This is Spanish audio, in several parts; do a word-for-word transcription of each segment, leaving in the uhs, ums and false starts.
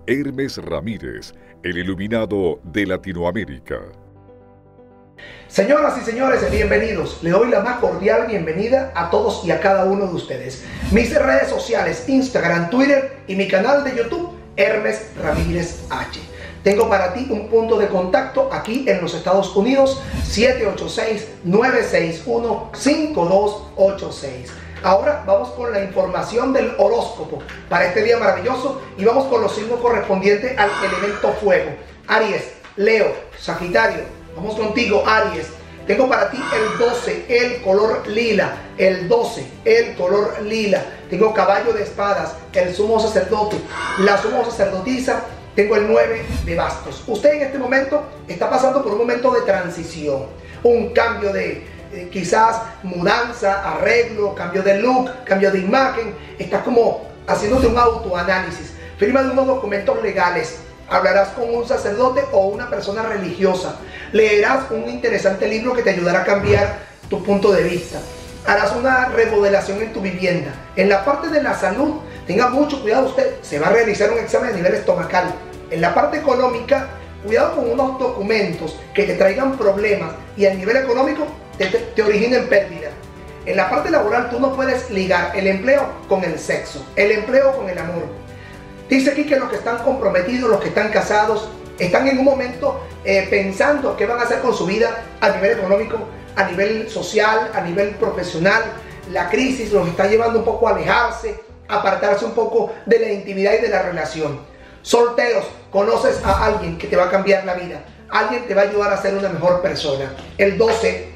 Hermes Ramírez, el iluminado de Latinoamérica. Señoras y señores, bienvenidos. Le doy la más cordial bienvenida a todos y a cada uno de ustedes. Mis redes sociales, Instagram, Twitter y mi canal de YouTube, Hermes Ramírez H. Tengo para ti un punto de contacto aquí en los Estados Unidos, siete ocho seis, nueve seis uno, cinco dos ocho seis. Ahora vamos con la información del horóscopo para este día maravilloso y vamos con los signos correspondientes al elemento fuego. Aries, Leo, Sagitario. Vamos contigo, Aries. Tengo para ti el doce, el color lila. El doce, el color lila. Tengo caballo de espadas, el sumo sacerdote, la sumo sacerdotisa. Tengo el nueve de bastos. Usted en este momento está pasando por un momento de transición, un cambio de eh, quizás mudanza, arreglo, cambio de look, cambio de imagen. Estás como haciéndote un autoanálisis. Firma de unos documentos legales. Hablarás con un sacerdote o una persona religiosa. Leerás un interesante libro que te ayudará a cambiar tu punto de vista. Harás una remodelación en tu vivienda. En la parte de la salud, tenga mucho cuidado usted. Se va a realizar un examen a nivel estomacal. En la parte económica, cuidado con unos documentos que te traigan problemas y a nivel económico te, te, te originen pérdida. En la parte laboral, tú no puedes ligar el empleo con el sexo, el empleo con el amor. Dice aquí que los que están comprometidos, los que están casados, están en un momento eh, pensando qué van a hacer con su vida a nivel económico, a nivel social, a nivel profesional. La crisis los está llevando un poco a alejarse, a apartarse un poco de la intimidad y de la relación. Solteros, conoces a alguien que te va a cambiar la vida. Alguien te va a ayudar a ser una mejor persona. El doce,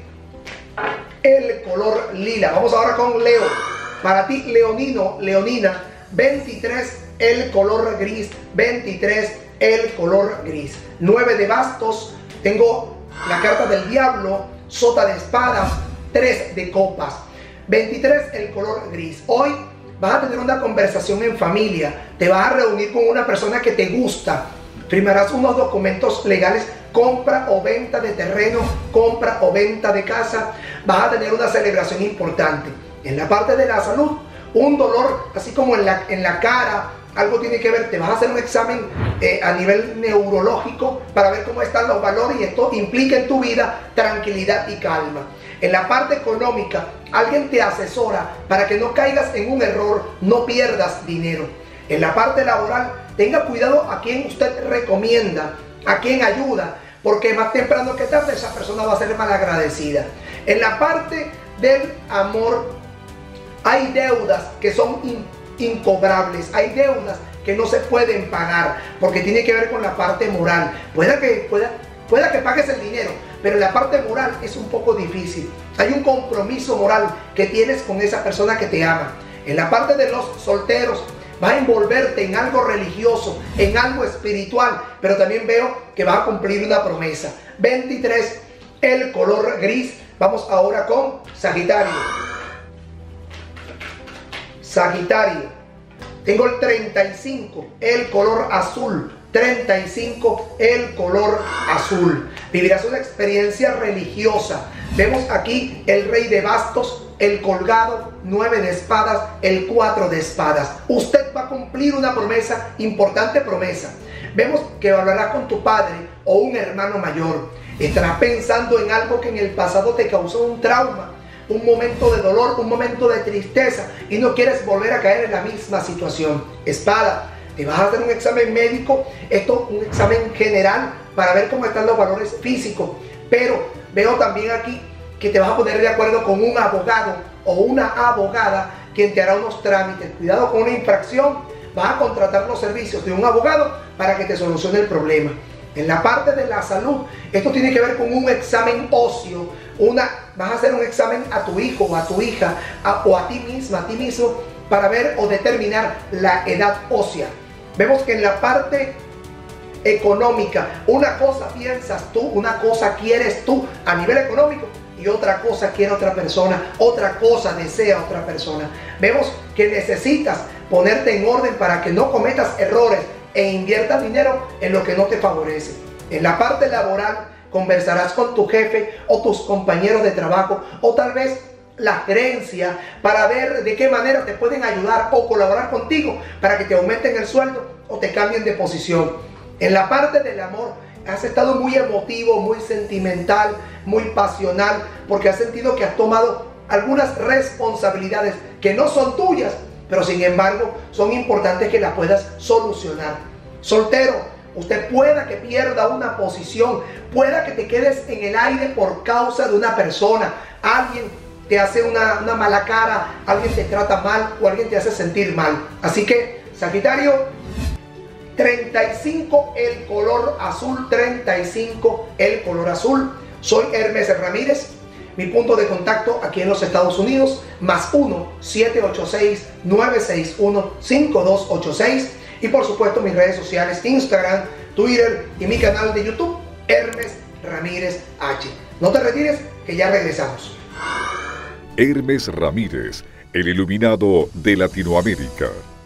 el color lila. Vamos ahora con Leo. Para ti, leonino, leonina, veintitrés, el color gris, veintitrés, el color gris. nueve de bastos, tengo la carta del diablo, sota de espadas, tres de copas. veintitrés, el color gris. Hoy vas a tener una conversación en familia, te vas a reunir con una persona que te gusta, firmarás unos documentos legales, compra o venta de terreno, compra o venta de casa, vas a tener una celebración importante. En la parte de la salud, un dolor así como en la, en la cara, algo tiene que ver, te vas a hacer un examen eh, a nivel neurológico para ver cómo están los valores y esto implica en tu vida tranquilidad y calma. En la parte económica, alguien te asesora para que no caigas en un error, no pierdas dinero. En la parte laboral, tenga cuidado a quien usted recomienda, a quien ayuda, porque más temprano que tarde esa persona va a ser malagradecida. En la parte del amor, hay deudas que son importantes, incobrables, hay deudas que no se pueden pagar porque tiene que ver con la parte moral. Pueda que, pueda, pueda que pagues el dinero, pero la parte moral es un poco difícil. Hay un compromiso moral que tienes con esa persona que te ama. En la parte de los solteros, vas a envolverte en algo religioso, en algo espiritual, pero también veo que vas a cumplir una promesa. veintitrés, el color gris. Vamos ahora con Sagitario. Sagitario, tengo el treinta y cinco, el color azul, treinta y cinco, el color azul. Vivirás una experiencia religiosa. Vemos aquí el rey de bastos, el colgado, nueve de espadas, el cuatro de espadas. Usted va a cumplir una promesa, importante promesa. Vemos que hablarás con tu padre o un hermano mayor. Estarás pensando en algo que en el pasado te causó un trauma, un momento de dolor, un momento de tristeza y no quieres volver a caer en la misma situación. Espada, te vas a hacer un examen médico, esto un examen general para ver cómo están los valores físicos, pero veo también aquí que te vas a poner de acuerdo con un abogado o una abogada quien te hará unos trámites. Cuidado con una infracción, vas a contratar los servicios de un abogado para que te solucione el problema. En la parte de la salud, esto tiene que ver con un examen óseo. Una, vas a hacer un examen a tu hijo o a tu hija a, o a ti misma, a ti mismo, para ver o determinar la edad ósea. Vemos que en la parte económica, una cosa piensas tú, una cosa quieres tú a nivel económico y otra cosa quiere otra persona, otra cosa desea otra persona. Vemos que necesitas ponerte en orden para que no cometas errores e inviertas dinero en lo que no te favorece. En la parte laboral, conversarás con tu jefe o tus compañeros de trabajo o tal vez la gerencia para ver de qué manera te pueden ayudar o colaborar contigo para que te aumenten el sueldo o te cambien de posición. En la parte del amor has estado muy emotivo, muy sentimental, muy pasional, porque has sentido que has tomado algunas responsabilidades que no son tuyas, pero sin embargo son importantes que las puedas solucionar. Soltero, usted pueda que pierda una posición, pueda que te quedes en el aire por causa de una persona. Alguien te hace una, una mala cara, alguien te trata mal o alguien te hace sentir mal. Así que, Sagitario, treinta y cinco el color azul, treinta y cinco el color azul. Soy Hermes Ramírez. Mi punto de contacto aquí en los Estados Unidos, más uno, siete ocho seis, nueve seis uno, cinco dos ocho seis. Y por supuesto mis redes sociales, Instagram, Twitter y mi canal de YouTube, Hermes Ramírez H. No te retires, que ya regresamos. Hermes Ramírez, el iluminado de Latinoamérica.